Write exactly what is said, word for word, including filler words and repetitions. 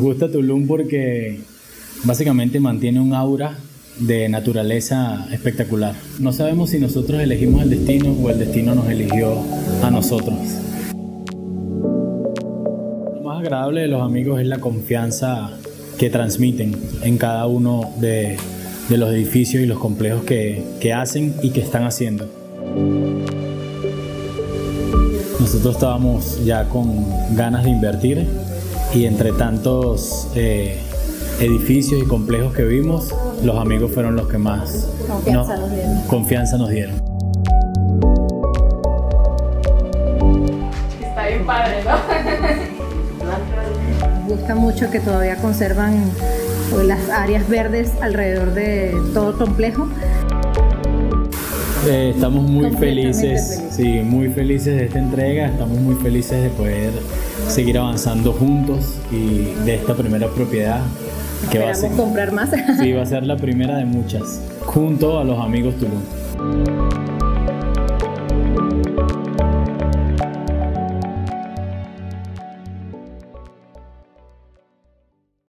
gusta Tulum porque básicamente mantiene un aura de naturaleza espectacular. No sabemos si nosotros elegimos el destino o el destino nos eligió a nosotros. Lo más agradable de los amigos es la confianza que transmiten en cada uno de, de los edificios y los complejos que, que hacen y que están haciendo. Nosotros estábamos ya con ganas de invertir y entre tantos eh, edificios y complejos que vimos, los amigos fueron los que más confianza, no, nos, dieron. confianza nos dieron. Está bien padre, ¿no? Me gusta mucho que todavía conservan las áreas verdes alrededor de todo el complejo. Eh, estamos muy felices, felices, sí, muy felices de esta entrega, estamos muy felices de poder seguir avanzando juntos y de esta primera propiedad que va a ser, comprar más. Sí, va a ser la primera de muchas, junto a los amigos Tulum.